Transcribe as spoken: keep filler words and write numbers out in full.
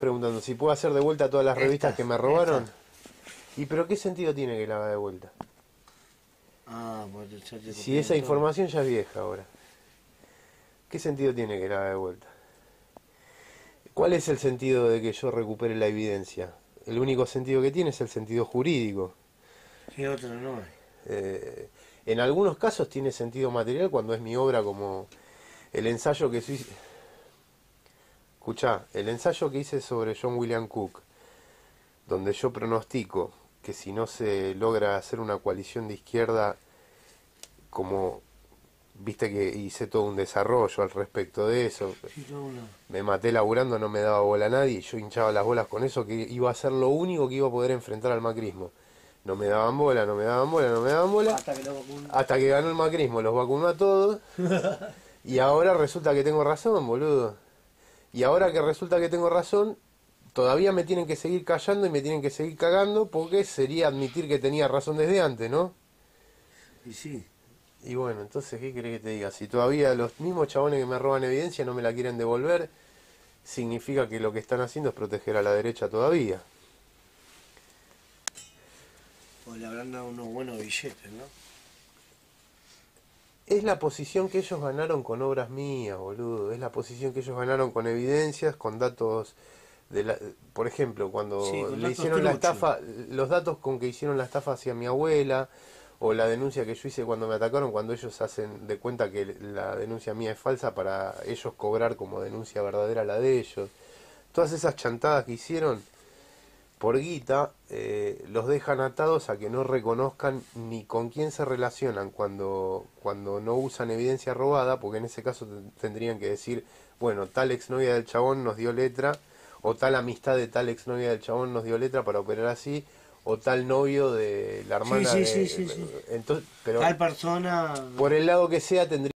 preguntando si puedo hacer de vuelta todas las revistas Estas, que me robaron. estas. ¿Y pero qué sentido tiene que la haga de vuelta? Ah, pues ya te Si esa copiaron todo. información ya es vieja ahora. ¿Qué sentido tiene que la haga de vuelta? ¿Cuál es el sentido de que yo recupere la evidencia? El único sentido que tiene es el sentido jurídico. Sí, otro no hay. Eh, en algunos casos tiene sentido material cuando es mi obra, como el ensayo que hice. Escuchá, el ensayo que hice sobre John William Cook, donde yo pronostico que si no se logra hacer una coalición de izquierda, como viste que hice todo un desarrollo al respecto de eso, Sí, todo uno. me maté laburando, no me daba bola a nadie, y yo hinchaba las bolas con eso, que iba a ser lo único que iba a poder enfrentar al macrismo. No me daban bola, no me daban bola, no me daban bola, Hasta que lo vacunan. hasta que ganó el macrismo, los vacunó a todos, y ahora resulta que tengo razón, boludo. Y ahora que resulta que tengo razón, todavía me tienen que seguir callando y me tienen que seguir cagando, porque sería admitir que tenía razón desde antes, ¿no? Y sí. Y bueno, entonces, ¿qué querés que te diga? Si todavía los mismos chabones que me roban evidencia no me la quieren devolver, significa que lo que están haciendo es proteger a la derecha todavía. Pues le habrán dado unos buenos billetes, ¿no? Es la posición que ellos ganaron con obras mías, boludo. Es la posición que ellos ganaron con evidencias, con datos de la... Por ejemplo, cuando Sí, con le datos hicieron la truchos. estafa, los datos con que hicieron la estafa hacia mi abuela, o la denuncia que yo hice cuando me atacaron, cuando ellos hacen de cuenta que la denuncia mía es falsa para ellos cobrar como denuncia verdadera la de ellos. Todas esas chantadas que hicieron por guita, eh, los dejan atados a que no reconozcan ni con quién se relacionan cuando, cuando no usan evidencia robada, porque en ese caso tendrían que decir, bueno, tal exnovia del chabón nos dio letra, o tal amistad de tal exnovia del chabón nos dio letra para operar así, o tal novio de la Sí, hermana sí, de... sí, sí, sí. Entonces, pero Tal persona... por el lado que sea tendría